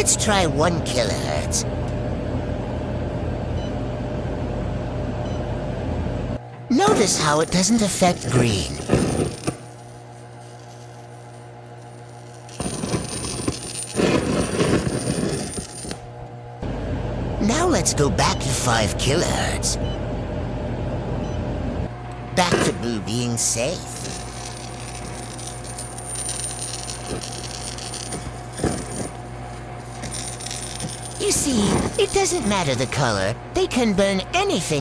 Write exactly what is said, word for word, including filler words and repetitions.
Let's try one kilohertz. Notice how it doesn't affect green. Now let's go back to five kilohertz. Back to blue being safe. You see, it doesn't matter the color. They can burn anything.